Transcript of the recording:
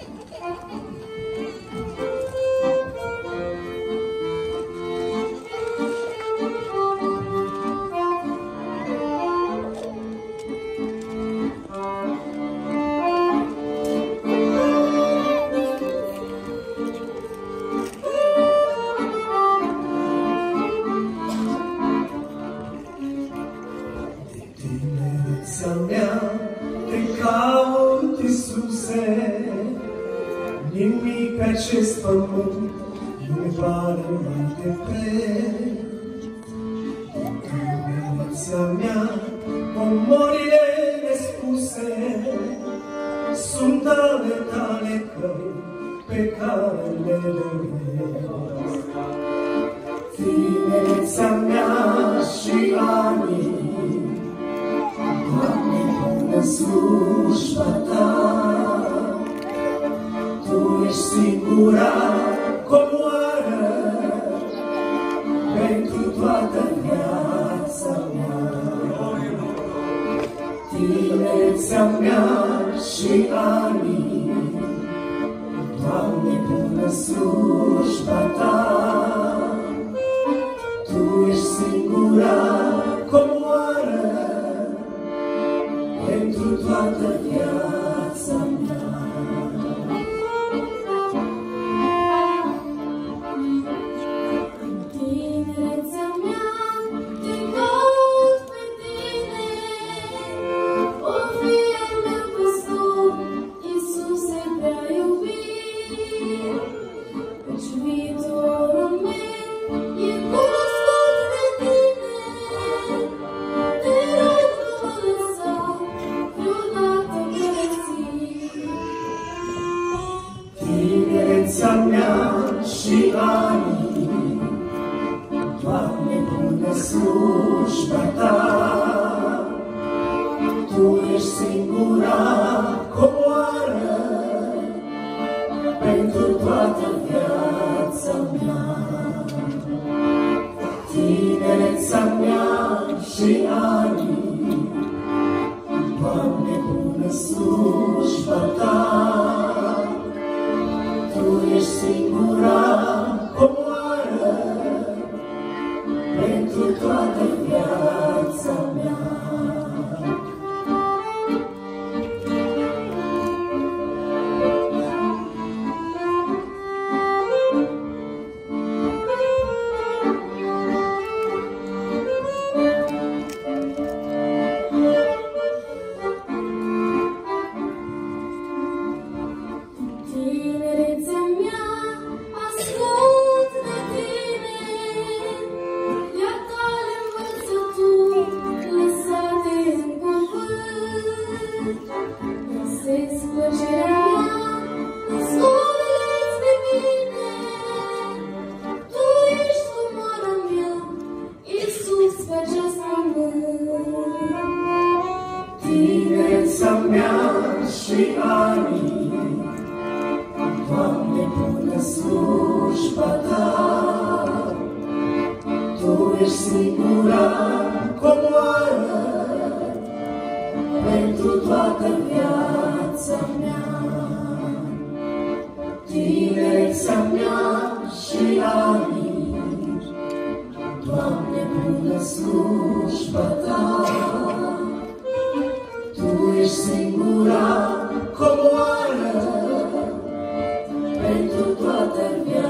Tinerețea mea, te caut, Isuse, nimic pe acest pământ nu-mi pare mai de preț. Tinerețea mea, comorile nespuse sunt ale tale căi pe care le doresc. Tinerețea mea și anii, Doamne, până slujba Ta, Tu ești singura comoară pentru toată viața mea. Tinerețea mea și anii, Doamne, până slujba Ta, Tu ești singura comoară pentru toată viața mea. Tinerețea mea, te caut pe Tine, o fi al meu păstor, Isuse prea iubit, căci viitorul meu e cunoscut de Tine. Te rog, nu mă lăsa vreodată părăsit. Tinerețea mea și anii, Doamne, până slujba Ta, Tu ești singura comoară pentru toată viața mea. Tinerețea mea și anii, Doamne, până slujba Ta, Tu ești singura comoară pentru toată viața mea. Tinerețea mea, ascult de Tine, ia tale învățături lăsate în cuvânt. Găsesc plăcerea mea în scolele-ți de mine, Tu ești comoara mea, Iisus, pe acest pământ. Tinerețea mea și anii, Doamne, până slujba Ta, Tu ești singura comoară pentru toată viața mea. Tinerețea mea și anii, Doamne, până slujba Ta, Tu ești singura comoară pentru toată viața.